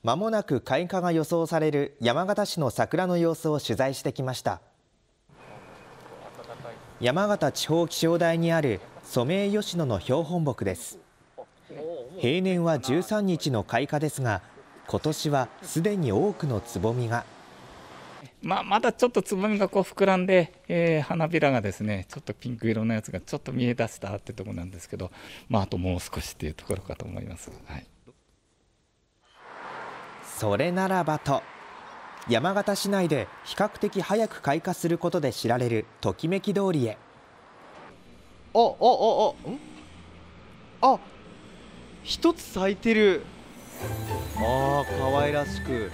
まもなく開花が予想される山形市の桜の様子を取材してきました。山形地方気象台にあるソメイヨシノの標本木です。平年は13日の開花ですが、今年はすでに多くのつぼみが。 まだちょっとつぼみがこう膨らんで、花びらがですね、ちょっとピンク色のやつがちょっと見え出したってところなんですけど、あともう少しっていうところかと思います。はい、 それならばと、山形市内で比較的早く開花することで知られるときめき通りへ。 一つ咲いてる。可愛らしく。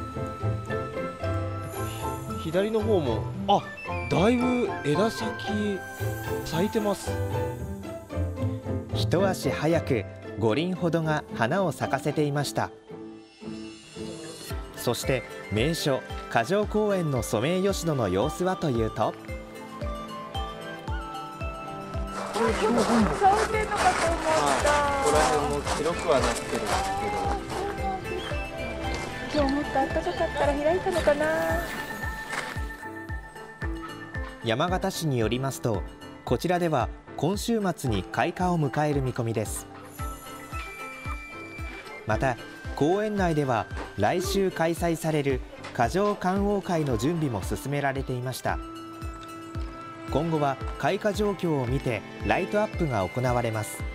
左の方もだいぶ枝先咲いてます。 一足早く5輪ほどが花を咲かせていました。そして名所霞城公園のソメイヨシノの様子はというと、 咲いてるのかと思った。ここら辺も白くはなってるんですけど、 今日もっと暖かかったら開いたのかな。 山形市によりますと、こちらでは今週末に開花を迎える見込みです。また公園内では来週開催される霞城観桜会の準備も進められていました。今後は開花状況を見てライトアップが行われます。